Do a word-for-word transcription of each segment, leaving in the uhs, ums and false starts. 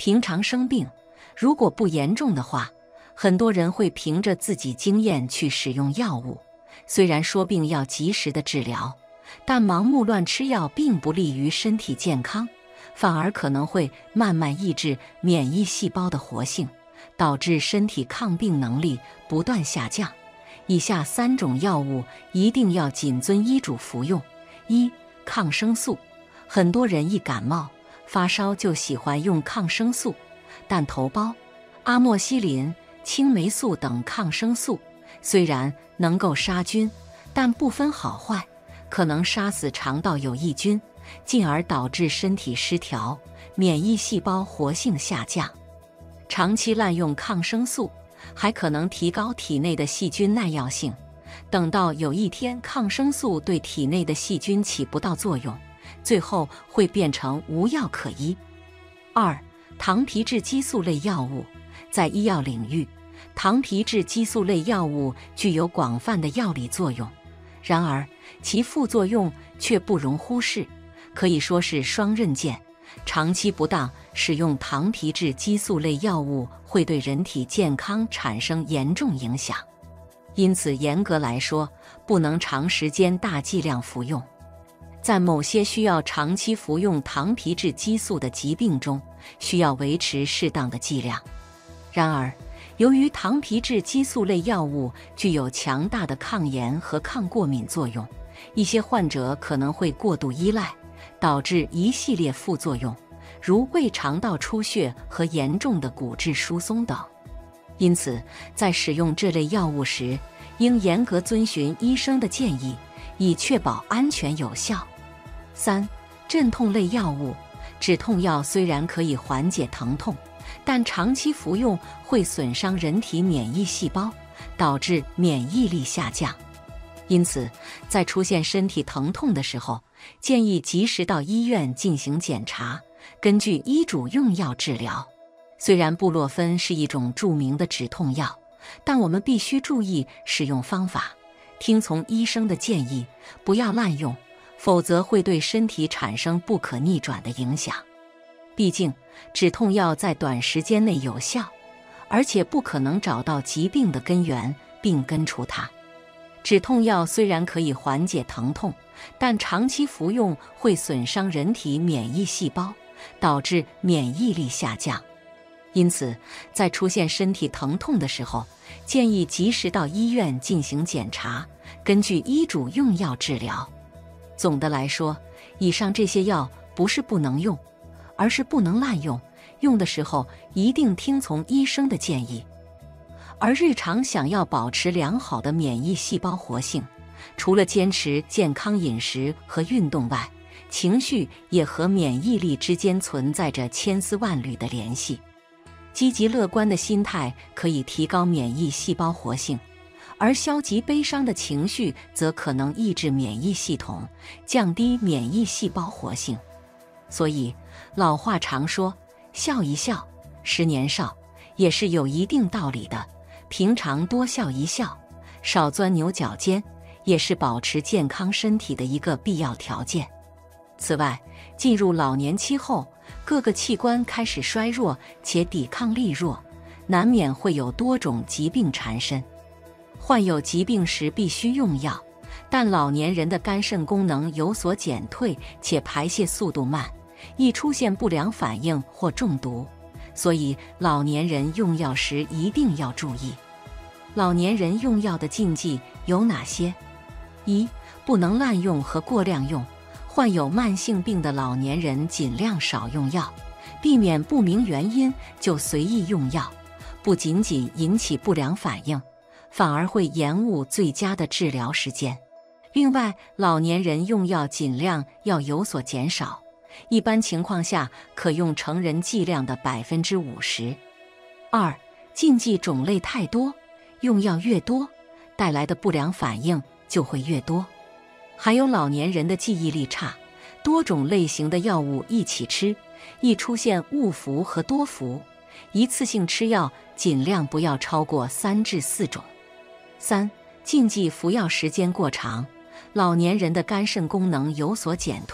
平常生病，如果不严重的话，很多人会凭着自己经验去使用药物。虽然说病要及时的治疗，但盲目乱吃药并不利于身体健康，反而可能会慢慢抑制免疫细胞的活性，导致身体抗病能力不断下降。以下三种药物一定要谨遵医嘱服用。一、抗生素。很多人一感冒发烧就喜欢用抗生素，但头孢、阿莫西林、青霉素等抗生素虽然能够杀菌，但不分好坏，可能杀死肠道有益菌，进而导致身体失调，免疫细胞活性下降。长期滥用抗生素还可能提高体内的细菌耐药性，等到有一天抗生素对体内的细菌起不到作用，最后会变成无药可医。二、糖皮质激素类药物。在医药领域，糖皮质激素类药物具有广泛的药理作用，然而其副作用却不容忽视，可以说是双刃剑。长期不当使用糖皮质激素类药物会对人体健康产生严重影响，因此严格来说，不能长时间大剂量服用。在某些需要长期服用糖皮质激素的疾病中，需要维持适当的剂量。然而，由于糖皮质激素类药物具有强大的抗炎和抗过敏作用，一些患者可能会过度依赖，导致一系列副作用，如胃肠道出血和严重的骨质疏松等。因此，在使用这类药物时，应严格遵循医生的建议，以确保安全有效。三、镇痛类药物。止痛药虽然可以缓解疼痛，但长期服用会损伤人体免疫细胞，导致免疫力下降。因此，在出现身体疼痛的时候，建议及时到医院进行检查，根据医嘱用药治疗。虽然布洛芬是一种著名的止痛药，但我们必须注意使用方法，听从医生的建议，不要滥用，否则会对身体产生不可逆转的影响。毕竟，止痛药在短时间内有效，而且不可能找到疾病的根源并根除它。止痛药虽然可以缓解疼痛，但长期服用会损伤人体免疫细胞，导致免疫力下降。因此，在出现身体疼痛的时候，建议及时到医院进行检查，根据医嘱用药治疗。总的来说，以上这些药不是不能用，而是不能滥用，用的时候一定听从医生的建议。而日常想要保持良好的免疫细胞活性，除了坚持健康饮食和运动外，情绪也和免疫力之间存在着千丝万缕的联系。积极乐观的心态可以提高免疫细胞活性，而消极悲伤的情绪则可能抑制免疫系统，降低免疫细胞活性。所以，老话常说，笑一笑，十年少，也是有一定道理的。平常多笑一笑，少钻牛角尖，也是保持健康身体的一个必要条件。此外，进入老年期后，各个器官开始衰弱且抵抗力弱，难免会有多种疾病缠身。患有疾病时必须用药，但老年人的肝肾功能有所减退且排泄速度慢，易出现不良反应或中毒，所以老年人用药时一定要注意。老年人用药的禁忌有哪些？一、不能滥用和过量用。患有慢性病的老年人尽量少用药，避免不明原因就随意用药，不仅仅引起不良反应，反而会延误最佳的治疗时间。另外，老年人用药尽量要有所减少，一般情况下可用成人剂量的百分之五十。二、禁忌种类太多，用药越多，带来的不良反应就会越多。还有老年人的记忆力差，多种类型的药物一起吃，易出现误服和多服，一次性吃药尽量不要超过三至四种。三、禁忌服药时间过长，老年人的肝肾功能有所减退，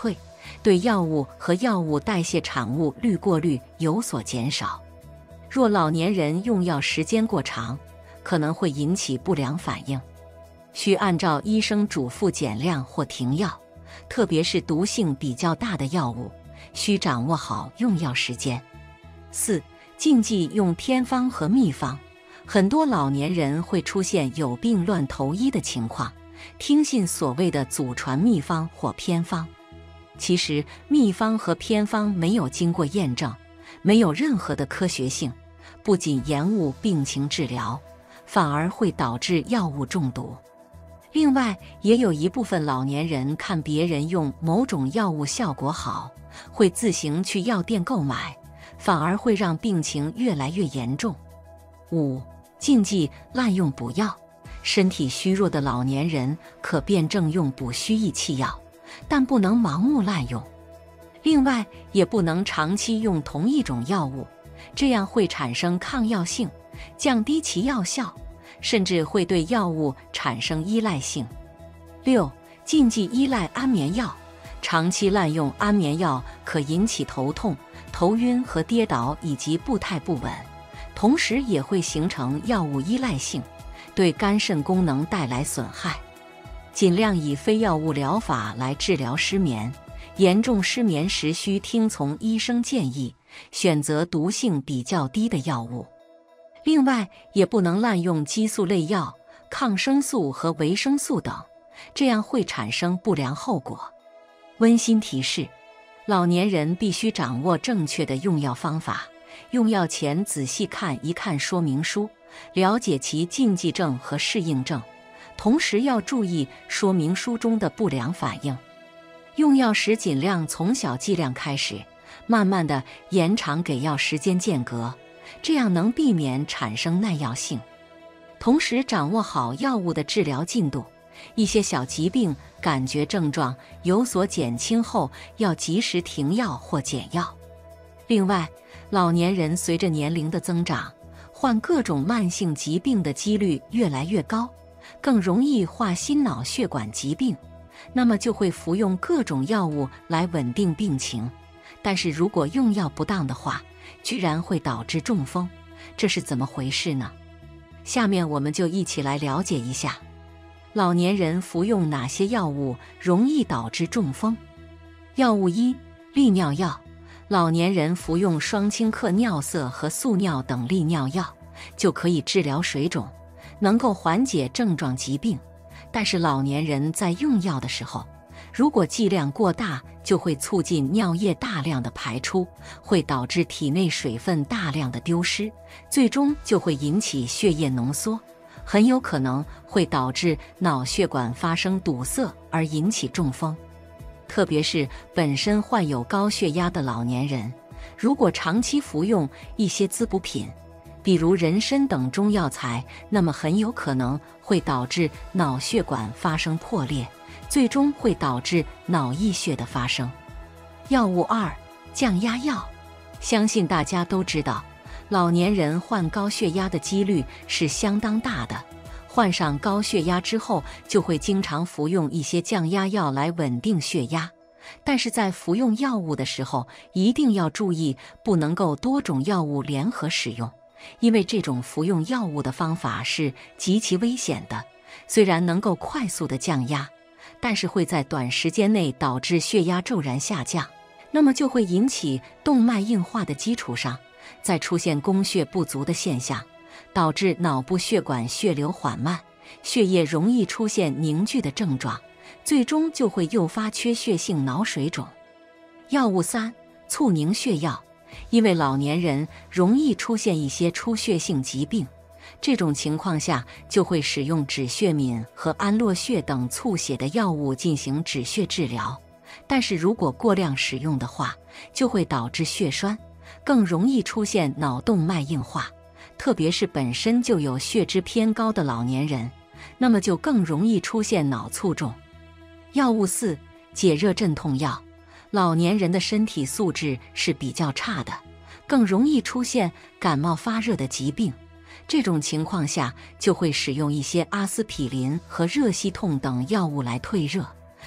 对药物和药物代谢产物滤过率有所减少。若老年人用药时间过长，可能会引起不良反应，需按照医生嘱咐减量或停药，特别是毒性比较大的药物，需掌握好用药时间。四、禁忌用偏方和秘方。很多老年人会出现有病乱投医的情况，听信所谓的祖传秘方或偏方。其实秘方和偏方没有经过验证，没有任何的科学性，不仅延误病情治疗，反而会导致药物中毒。另外，也有一部分老年人看别人用某种药物效果好，会自行去药店购买，反而会让病情越来越严重。五、禁忌滥用补药。身体虚弱的老年人可辩证用补虚益气药，但不能盲目滥用。另外，也不能长期用同一种药物，这样会产生抗药性，降低其药效，甚至会对药物产生依赖性。六、禁忌依赖安眠药。长期滥用安眠药可引起头痛、头晕和跌倒以及步态不稳，同时也会形成药物依赖性，对肝肾功能带来损害。尽量以非药物疗法来治疗失眠，严重失眠时需听从医生建议，选择毒性比较低的药物。另外，也不能滥用激素类药、抗生素和维生素等，这样会产生不良后果。温馨提示：老年人必须掌握正确的用药方法，用药前仔细看一看说明书，了解其禁忌症和适应症，同时要注意说明书中的不良反应。用药时尽量从小剂量开始，慢慢的延长给药时间间隔，这样能避免产生耐药性。同时掌握好药物的治疗进度，一些小疾病感觉症状有所减轻后，要及时停药或减药。另外，老年人随着年龄的增长，患各种慢性疾病的几率越来越高，更容易患心脑血管疾病，那么就会服用各种药物来稳定病情。但是如果用药不当的话，居然会导致中风，这是怎么回事呢？下面我们就一起来了解一下，老年人服用哪些药物容易导致中风。药物一：利尿药。老年人服用双氢克尿塞和速尿等利尿药，就可以治疗水肿，能够缓解症状疾病。但是老年人在用药的时候，如果剂量过大，就会促进尿液大量的排出，会导致体内水分大量的丢失，最终就会引起血液浓缩，很有可能会导致脑血管发生堵塞而引起中风。特别是本身患有高血压的老年人，如果长期服用一些滋补品，比如人参等中药材，那么很有可能会导致脑血管发生破裂，最终会导致脑溢血的发生。药物二：降压药。相信大家都知道，老年人患高血压的几率是相当大的，患上高血压之后，就会经常服用一些降压药来稳定血压。但是在服用药物的时候，一定要注意，不能够多种药物联合使用，因为这种服用药物的方法是极其危险的。虽然能够快速的降压，但是会在短时间内导致血压骤然下降，那么就会引起动脉硬化的基础上，再出现供血不足的现象，导致脑部血管血流缓慢，血液容易出现凝聚的症状，最终就会诱发缺血性脑水肿。药物三：促凝血药。因为老年人容易出现一些出血性疾病，这种情况下就会使用止血敏和安洛血等促血的药物进行止血治疗。但是如果过量使用的话，就会导致血栓，更容易出现脑动脉硬化。特别是本身就有血脂偏高的老年人，那么就更容易出现脑卒中。药物四：解热镇痛药。老年人的身体素质是比较差的，更容易出现感冒发热的疾病。这种情况下，就会使用一些阿司匹林和热息痛等药物来退热。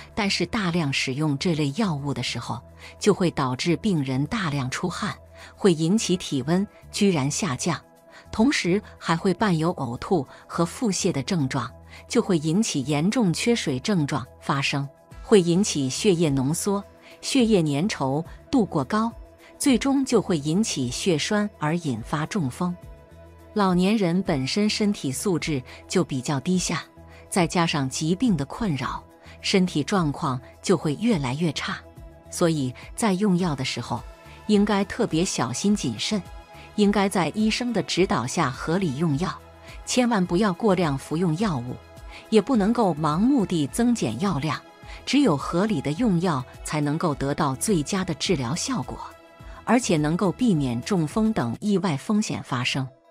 但是大量使用这类药物的时候，就会导致病人大量出汗，会引起体温居然下降，同时还会伴有呕吐和腹泻的症状，就会引起严重缺水症状发生，会引起血液浓缩、血液粘稠度过高，最终就会引起血栓而引发中风。老年人本身身体素质就比较低下，再加上疾病的困扰，身体状况就会越来越差，所以在用药的时候应该特别小心谨慎，应该在医生的指导下合理用药，千万不要过量服用药物，也不能够盲目地增减药量，只有合理的用药才能够得到最佳的治疗效果，而且能够避免中风等意外风险发生。